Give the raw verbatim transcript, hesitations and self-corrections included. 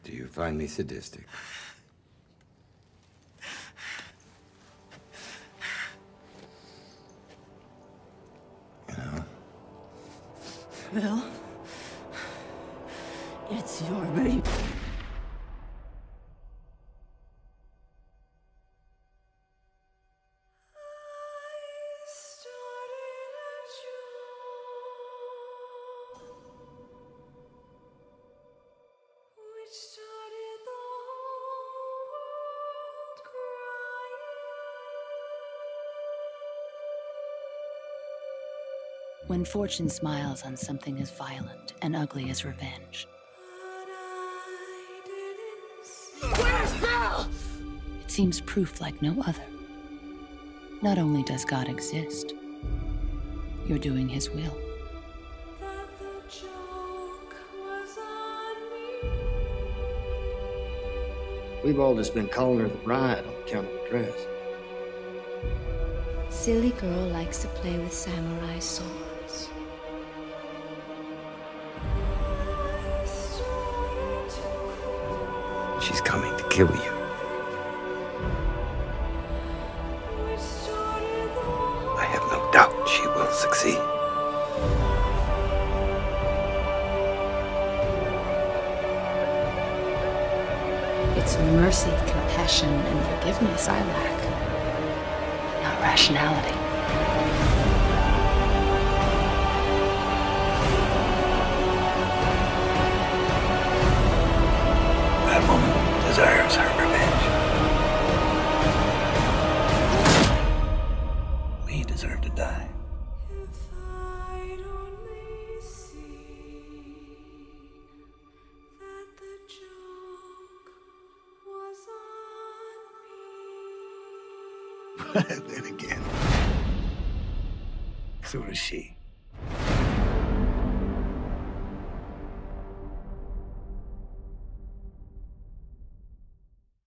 Do you find me sadistic? You know? Bill, it's your baby. When fortune smiles on something as violent and ugly as revenge. Where's Bill? It seems proof like no other. Not only does God exist, you're doing his will. We've all just been calling her the bride on account of the dress. Silly girl likes to play with samurai swords. She's coming to kill you. I have no doubt she will succeed. It's mercy, compassion, and forgiveness I lack, not rationality. That woman desires her revenge. We deserve to die. But then again, so does she.